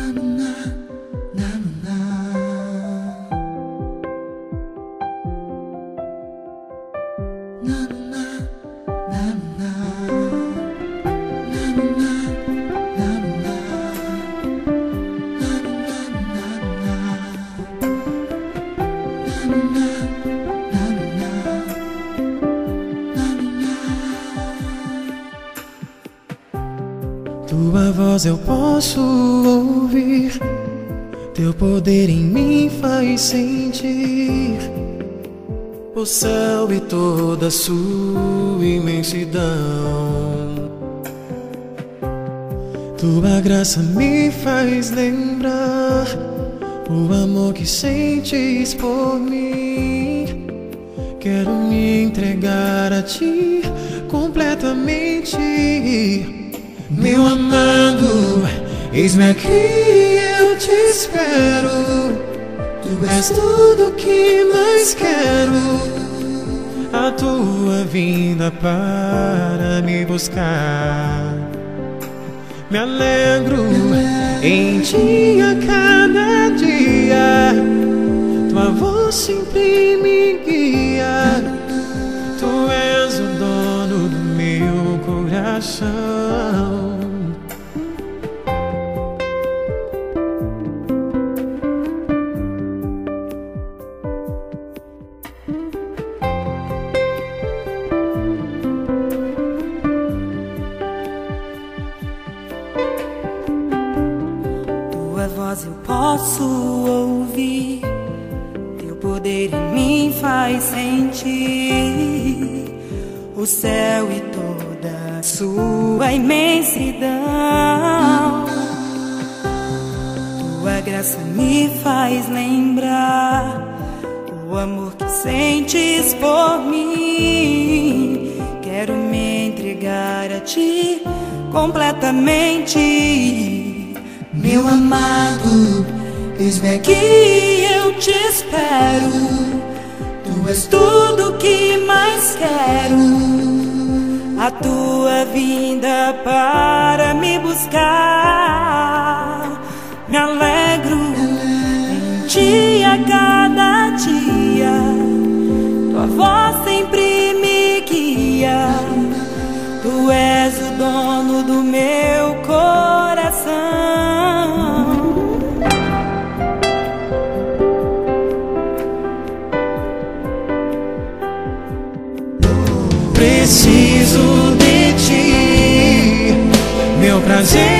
Tua voz eu posso ouvir, teu poder em mim faz sentir o céu e toda a sua imensidão. Tua graça me faz lembrar o amor que sentes por mim. Quero me entregar a ti completamente. Meu amado, eis-me aqui, eu te espero. Tu és tudo que mais quero. A tua vinda para me buscar. Me alegro em ti a cada dia. Tua voz sempre me guia. Tu és o dono do meu coração. Tua voz eu posso ouvir, teu poder em mim faz sentir o céu e toda a sua imensidão. Tua graça me faz lembrar o amor que sentes por mim. Quero me entregar a ti completamente. Meu amado, eis-me aqui, eu te espero. Tu és tudo que mais quero. A tua vinda para me buscar. Me alegro em ti a cada dia. Tua voz sempre me guia. Tu és o dono do meu coração. Preciso de ti, meu prazer